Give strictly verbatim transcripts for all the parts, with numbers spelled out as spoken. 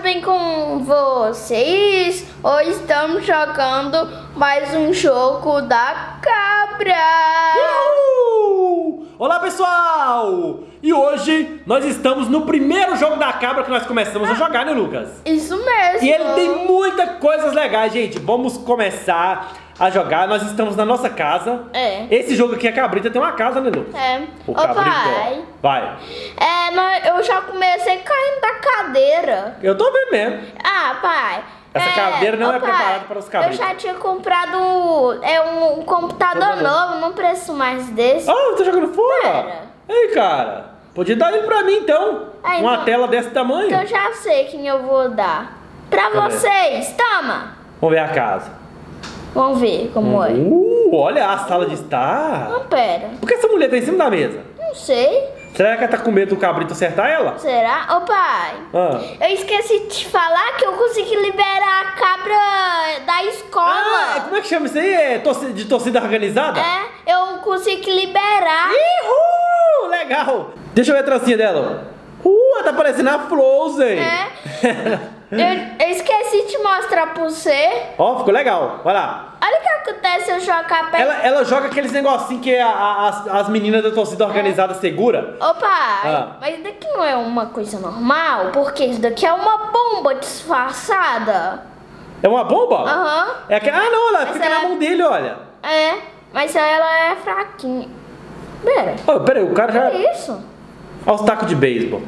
bem com vocês? Hoje estamos jogando mais um jogo da cabra. Uhul! Olá, pessoal! E hoje nós estamos no primeiro jogo da cabra que nós começamos a jogar, né, Lucas? Isso mesmo. E ele tem muitas coisas legais, gente. Vamos começar a jogar. Nós estamos na nossa casa. É. Esse jogo aqui, a cabrita, tem uma casa, né, Lucas? É. O Ô, cabrito, pai. ó. Vai. É, mas eu já comecei caindo da cadeira. Eu tô vendo mesmo. Ah, pai. Essa é, cadeira não ô, é pai, preparada para os cabritos. Eu já tinha comprado um, é, um computador Computador. novo, não preciso mais desse. Ah, tá jogando fora? Pera. Ei, cara. Podia dar ele pra mim, então. Ah, Uma então- tela desse tamanho. Então eu já sei quem eu vou dar. Pra Cadê? vocês, toma. Vamos ver a casa. Vamos ver como é. Uh, olha a sala de estar. Não, pera. Por que essa mulher tá em cima da mesa? Não sei. Será que ela tá com medo do cabrito acertar ela? Será? Ô, pai. Ah. Eu esqueci de te falar que eu consegui liberar a cabra da Ah, escola. como é que chama isso aí? É torcida, de torcida organizada? É, eu consegui liberar. Uhul! Legal! Deixa eu ver a trancinha dela. Uh, ela tá parecendo a Frozen. É. Eu, eu esqueci de mostrar pra você. Ó, ficou legal. Olha lá. Olha o que acontece se eu jogar perto. Ela, ela joga aqueles negocinhos que a- a- as, as meninas da torcida organizada segura. Ô, pai, Ah. mas isso daqui não é uma coisa normal, porque isso daqui é uma bomba disfarçada. É uma bomba? Aham. É aqui- Ah, não, ela Mas fica ela- na mão dele, olha. É, mas ela é fraquinha. Pera, Oh, pera aí, o cara já... que é isso? Olha os tacos de beisebol.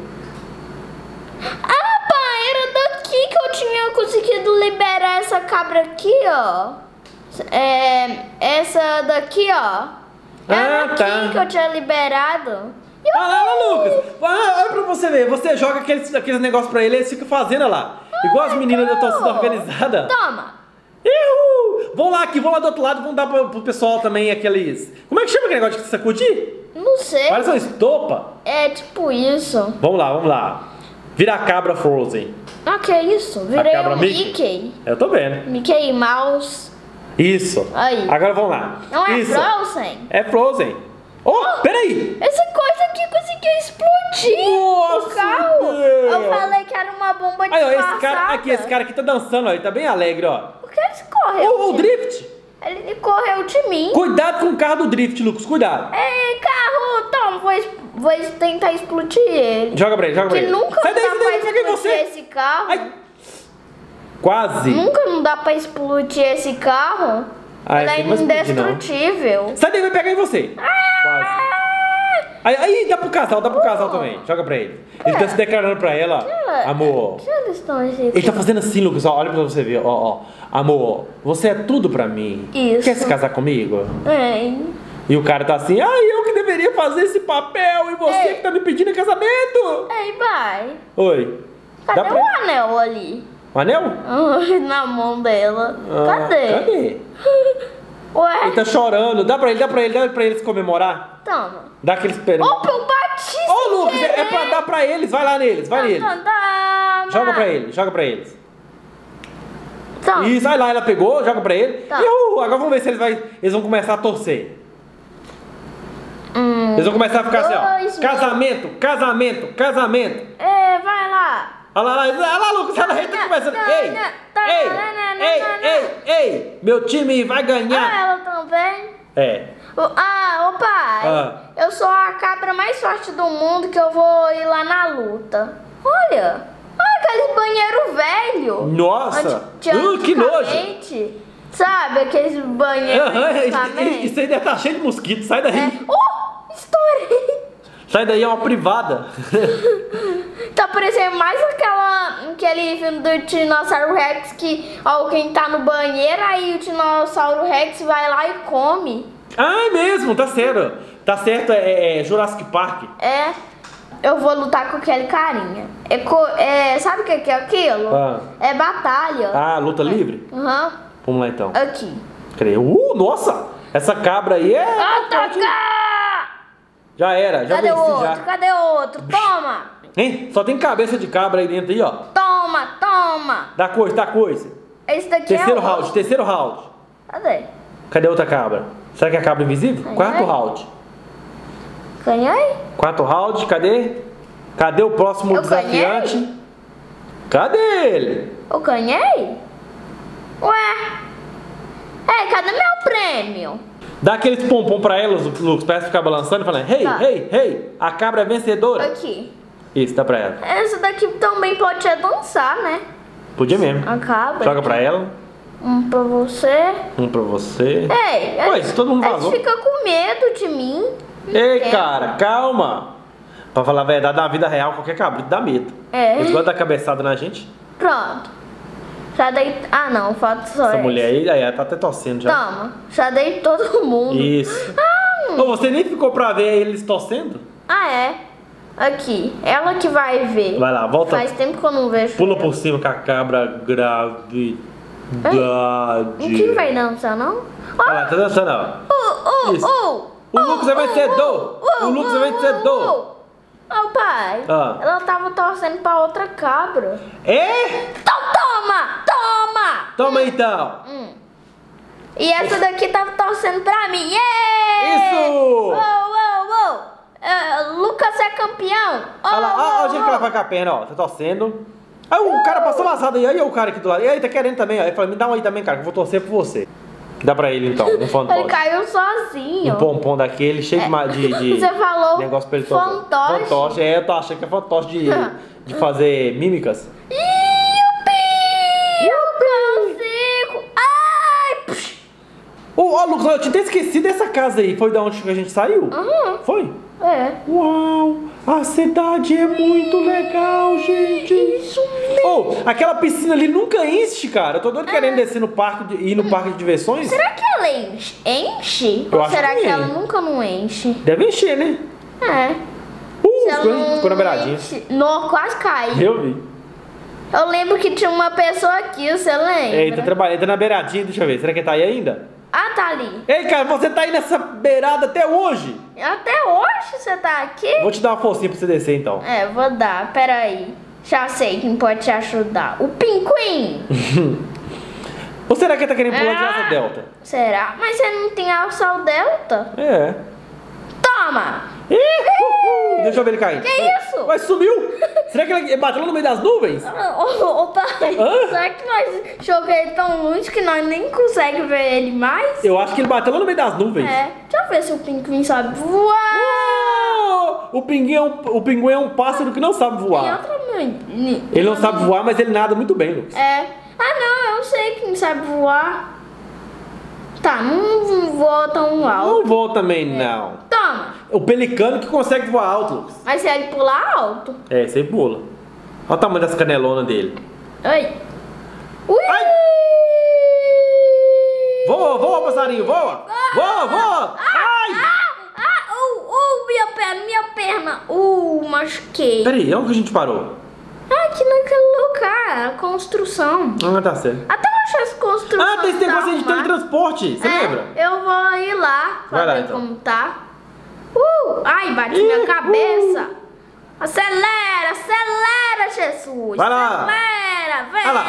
Ah, pai, era daqui que eu tinha conseguido liberar essa cabra aqui, ó. É, essa daqui, ó. Era Ah, aqui tá. que eu tinha liberado. E eu- Ah lá, lá, Lucas. Ah, olha pra você ver. Você joga aqueles, aqueles negócios pra ele e eles ficam fazendo olha lá. Igual as meninas da torcida organizada. Toma. Uhul! Vão lá aqui, vão lá do outro lado, vão dar pro, pro pessoal também aqueles... Como é que chama aquele negócio de sacudir? Não sei. Parece uma estopa. É tipo isso. Vamos lá, vamos lá. Vira a cabra Frozen. Ah, que é isso? Virei cabra um Mickey? Mickey. Eu tô vendo. Mickey Mouse. Isso. Aí. Agora vamos lá. Não é Isso. Frozen? É Frozen. Oh, peraí. Essa coisa aqui conseguiu explodir Nossa, o carro. Deus. Eu falei que era uma bomba Aí, ó, disfarçada. esse cara aqui, esse cara aqui tá dançando, ó. Ele tá bem alegre, ó. Por que ele correu? Ô, o de- drift. Ele correu de mim. Cuidado com o carro do drift, Lucas. Cuidado. Ei, carro, toma, vou, es- vou es- tentar explodir ele. Joga pra ele, joga pra Que ele. nunca Sai daí, dá sai pra daí, peguei explodir você. esse carro. Ai. Quase. Nunca não dá pra explodir esse carro. Ah, Ele é esse não vai explodir, não. indestrutível. Sai daí, vai pegar em você. Quase. Aí, aí, dá pro casal, dá pro casal Uh. também. Joga pra ele. Ele tá se declarando pra ela, ó. Amor. Que eles estão esse Ele tá fazendo assim, Lucas, ó. Olha pra você ver, ó, ó. Amor, você é tudo pra mim. Isso. Quer se casar comigo? É. E o cara tá assim, ai, eu que deveria fazer esse papel e você Ei. que tá me pedindo em casamento. Ei, vai. Oi. Cadê Dá o pra... anel ali? O anel? Ai, na mão dela. Ah, Cadê? Cadê? Ué, Ele tá chorando. Dá pra ele, dá pra ele, dá pra eles comemorar. toma. Dá aqueles peru. Opa, eu bati Ô, sem Lucas, é, é querer. pra dar pra eles. Vai lá neles, vai neles. Toma, toma. Joga pra eles, joga pra eles. Toma. Isso, vai lá, ela pegou, joga pra ele. Tá. E uh, agora vamos ver se eles, vai, eles vão começar a torcer. Hum. Eles vão começar a ficar assim, Dois ó. Casamento, casamento, casamento. É, vai lá. Olha lá, olha lá, olha lá, Lucas, ela tá começando. Ei, ei, ei, ei, ei, meu time vai Ah, ganhar. ela também. É. O- Ah, ô pai, Ah. eu sou a cabra mais forte do mundo que eu vou ir lá na luta. Olha, olha aquele banheiro velho. Nossa, Anti- uh, que nojo. antigamente, sabe, aqueles banheiros Aham, antigamente. isso aí deve estar cheio de mosquito, sai daí. É. Oh, estourei. Sai daí, é uma privada. Tá parecendo mais aquela, aquele filme do Dinossauro Rex que alguém tá no banheiro, aí o Dinossauro Rex vai lá e come. Ah, é mesmo, tá certo. Tá certo, é, é Jurassic Park. É, eu vou lutar com aquele carinha. É, co- é, sabe o que que é aquilo? Ah. É batalha. Ah, luta livre? Aham, Vamos lá então. aqui. Cadê? Uh, nossa! Essa cabra aí é... Atacar! Já era, já Cadê o venci outro? já. Cadê o outro? Toma! Hein? Só tem cabeça de cabra aí dentro aí, ó. Toma, toma! Dá coisa, dá coisa. Esse daqui Terceiro é o round, outro. terceiro round. Cadê? Cadê a outra cabra? Será que é a cabra invisível? Ai, Quarto ai. round. Ganhei? Quarto round, cadê? Cadê o próximo Eu desafiante? Cadê ele? Eu ganhei? Ué? Ei, cadê meu prêmio? Dá aqueles pompom pra elas, Lucas, pra ela ficar balançando e falando: Hey, Tá. hey, hey, a cabra é vencedora. Aqui. Isso, dá pra ela. Essa daqui também pode dançar, né? Podia mesmo. A cabra. Joga pra ela. Um pra você. Um pra você. Ei, Ué, isso todo mundo eles vazou. ficam com medo de mim. Ei, É. cara, calma. Pra falar a verdade, na vida real, qualquer cabrito dá medo. É. Eles gostam da cabeçada na gente. Pronto. Já dei... Ah, não, falta só Essa essa. mulher aí, aí ela tá até torcendo já. Toma. Já dei todo mundo. Isso. Ah, Ô, você nem ficou pra ver eles torcendo? ah, é. Aqui. Ela que vai ver. Vai lá, volta. Faz tempo que eu não vejo. Pula por cima com a cabra gravidade. Não que vai dançar, não? Olha lá, tá dançando, ó. Oh, oh, Isso. oh, O Lucas é vencedor! oh, O Lucas é oh, vencedor! oh. Ô, pai, Ah. ela tava torcendo pra outra cabra. É? Então toma! Toma! Toma então! Hum. E essa daqui tava torcendo pra mim. Yeah! Isso! Uou, uou, uou! É, Lucas é campeão! Oh, Olha lá, olha oh, o jeito que ela vai com a perna, ó. Tá torcendo. Aí o cara passou vazado aí, aí o cara aqui do lado. E aí, tá querendo também, ó. Ele falou: me dá um aí também, cara, que eu vou torcer por você. Dá pra ele então, um Ele fantoche. caiu sozinho. Um pompom daquele, cheio de ma- de, de Você falou negócio pra ele torcer. fantoche? Fantoche, é, eu tô achando que é fantoche de, de fazer mímicas. Yupi! Eu consigo! Ai! Psh. Ô, ó, Lucas, eu tinha até esquecido dessa casa aí. Foi da onde que a gente saiu? Uhum. Foi? É. Uau! A cidade é muito legal, gente! Isso mesmo. Ô, aquela piscina ali nunca enche, cara. Eu tô doido querendo descer no parque, de, ir no parque de diversões. Será que ela enche? enche? Eu Ou acho será que que ela enche. nunca não enche? Deve encher, né? É. Uh, Se ela ficou, não ficou na beiradinha. enche- Nó, quase caiu. Eu vi. Eu lembro que tinha uma pessoa aqui, você lembra? Ei, tá trabalhando, tá na beiradinha, deixa eu ver. Será que ele tá aí ainda? Ah, tá ali. Ei, cara, você tá aí nessa beirada até hoje? Até hoje você tá aqui? Vou te dar uma forcinha pra você descer, então. É, vou dar, peraí. Já sei quem pode te ajudar. O Pinguim! Ou será que ele tá querendo pular de Ah. asa delta? Será? Mas você não tem alça delta? É. Toma! Ih, uhul. Deixa eu ver ele cair. Que isso? Mas sumiu! Será que ele bateu lá no meio das nuvens? Ô, ô, ô, pai, Hã? será que nós joguei tão longe que nós nem conseguimos ver ele mais? Eu acho que ele bateu lá no meio das nuvens. É, deixa eu ver se o Pinguim sabe voar. Oh, o, pinguim é um, o pinguim é um pássaro que não sabe Tem voar. outra mãe. Ele não sabe voar, mas ele nada muito bem, Lucas. É. Ah, não, eu sei quem sabe voar. Tá, não voa tão alto. Não voa também, não. Toma, O pelicano que consegue voar alto, Lucas. mas se ele pular alto. É, você pula. Olha o tamanho das canelonas dele. Oi. Ui! Ai! Voa, voa, passarinho, voa! Voa, voa! Ai! Ah, ah, uh, uh, minha perna, minha perna. Uh, machuquei. Peraí, onde que a gente parou? Ah, aqui naquele lugar, a construção. Ah, tá certo. Até eu achei essa construção. Ah, tem esse negócio aí de tá arrumada. teletransporte. Você É, lembra? eu vou ir lá pra Vai lá, ver então. como tá. Uh, ai, bati minha Ih, cabeça. Acelera, acelera, Jesus. Vai lá. Acelera, vem. Vai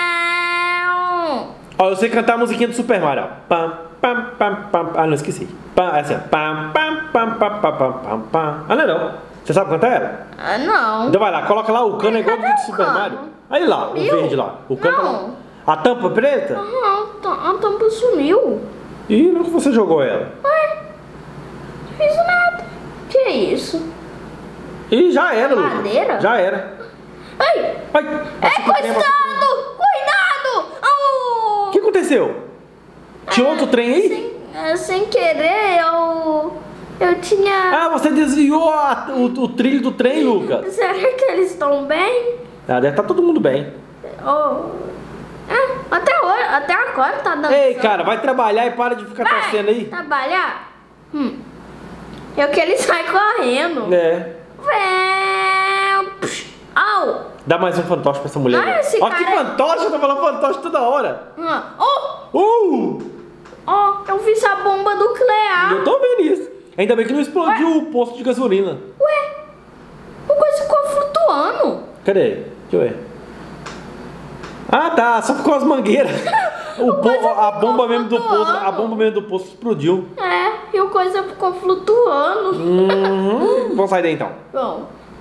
Ó, eu sei cantar a musiquinha do Super Mario. Ó. Pam, pam, pam, pam. Ah, não esqueci. Pam, essa é. Pam, pam, pam, pam, pam, pam, pam, pam. Ah, não é não. Você sabe cantar ela? Ah, não. Então vai lá, coloca lá o cano, é igual do Cadê do o Super cano? Mario. Aí lá, o Sumiu? verde lá. O cano tá lá. Não. A tampa preta? Não, tá- a tampa sumiu. Ih, não que você jogou ela. Ué, não fiz nada. Que é isso? Ih, já era, Lucas. Madeira? Já era. Ai, Ai, é, achei que o trem ia passar por mim. cuidado, cuidado. Au. O que aconteceu? Tinha outro trem aí? Sem, é, sem querer, eu. Eu tinha. Ah, você desviou a- o, o trilho do trem, Lucas. Será que eles estão bem? Ah, deve estar todo mundo bem. Oh. É, até, hoje, até agora tá dando. Ei, cara, vai trabalhar e para de ficar Vai torcendo aí. trabalhar? Hum. Eu que ele sai correndo. É. Vem. Psh, au. Dá mais um fantoche pra essa mulher. Ah, aí. esse Ó, que cara- fantoche, eu tô falando fantoche toda hora. Ah, Oh, Uh! oh, eu fiz a bomba nuclear. Eu tô vendo isso. Ainda bem que não explodiu o posto de gasolina. Ué, o coisa ficou flutuando. Cadê? Deixa eu ver. Ah, tá. Só ficou as mangueiras. O po- coisa a ficou bomba mesmo do posto, a flutuando. bomba mesmo do posto explodiu. É, e o coisa ficou flutuando. Uhum. Vamos sair daí então. Bom,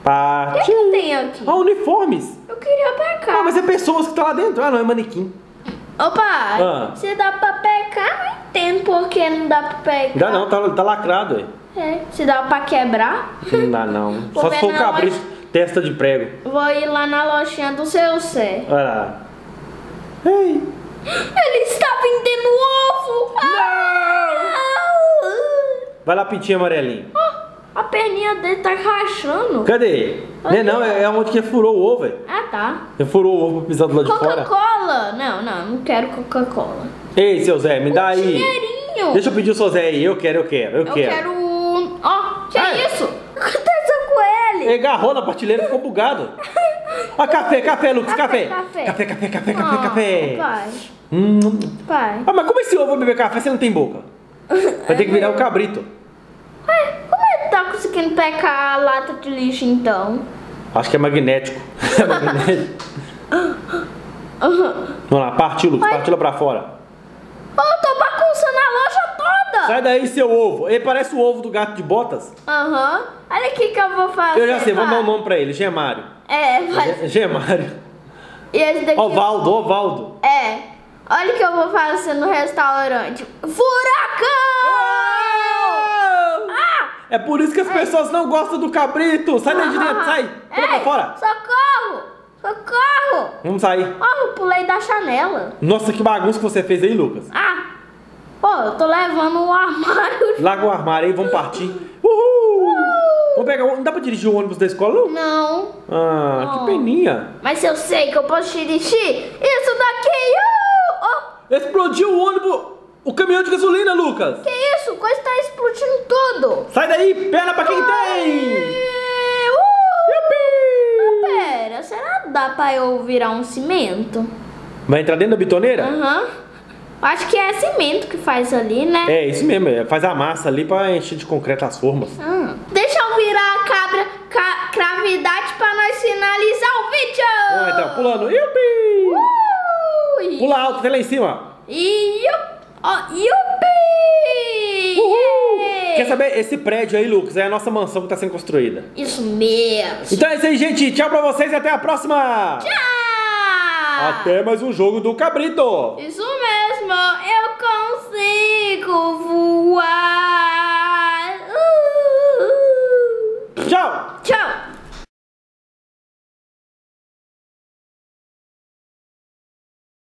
Partiu. O que, que tem aqui? Ah, uniformes. Eu queria pecar. Ah, mas é pessoas que estão lá dentro. Ah, não, é manequim. Opa, Ah. se dá pra pecar, não entendo por que não dá pra pecar. Dá não, tá, tá lacrado, aí. É, se dá pra quebrar. Não dá não. Vou Só ver se for o na cabrito, loja. testa de prego. Vou ir lá na lojinha do seu Zé. Olha lá. Ei. Ele está vendendo ovo! Ah! Vai lá, pintinho amarelinho. Ah, a perninha dele tá rachando. Cadê? Não é não, é onde que furou o ovo, velho. Ah, tá. Você furou o ovo pra pisar do lado de fora. Coca-Cola! Não, não, não quero Coca-Cola. Ei, seu Zé, me dá Um aí. dinheirinho. Deixa eu pedir o seu Zé aí. Eu quero, eu quero, eu, Eu quero. quero um... Ó, que Ai. é isso? O que aconteceu com ele? Ele agarrou na prateleira e ficou bugado. Ó, café, café, Lucas, café. Café, Café, café, café, café, Ah, café. Pai, Hum. pai. Ah, mas como esse ovo vai beber café se não tem boca? Vai ter que virar um cabrito. Ué, como ele tá conseguindo pecar a lata de lixo então? Acho que é magnético. É magnético. Vamos lá, partiu, Lucas, Vai. partiu lá pra fora. Ô, eu tô bagunçando a loja toda! Sai daí, seu ovo. Ele parece o ovo do gato de botas. Aham. Olha aqui que eu vou fazer. Eu já sei, vamos pai. dar um nome pra ele, Gemário. É, vai. Ge- Gemário. E esse daqui... Ovaldo, Ovaldo. É. Olha o que eu vou fazer no restaurante. Furacão! Ah! É por isso que as pessoas não gostam do cabrito. Sai daí de dentro, sai. Pula pra Ei, fora. Socorro! Socorro! Vamos sair. Ó, eu pulei da janela. Nossa, que bagunça que você fez aí, Lucas. Ah! Pô, eu tô levando um armário. Larga o armário aí, vamos partir. Uhul! Vamos pegar, o- não dá pra dirigir o ônibus da escola, não? Não. Ah, Oh. que peninha. Mas eu sei que eu posso dirigir isso daqui. Uh! Oh, Explodiu o ônibus, o caminhão de gasolina, Lucas. que isso? Coisa tá explodindo tudo. Sai daí, perna pra quem tem. Uh! Yupi! Pera, será que dá pra eu virar um cimento? Vai entrar dentro da bitoneira? Aham. Acho que é cimento que faz ali, né? É, isso mesmo, é, faz a massa ali pra encher de concreto as formas. Hum. Deixa eu virar a cabra ca gravidade pra nós finalizar o vídeo. Vamos lá, então, pulando. Yupi! Ui. Pula alto, até lá em cima. E yup. Ó, yupi! Uhul! Yeah! Quer saber? Esse prédio aí, Lucas, é a nossa mansão que tá sendo construída. Isso mesmo. Então é isso aí, gente. Tchau pra vocês e até a próxima. Tchau! Até mais um jogo do Cabrito. Isso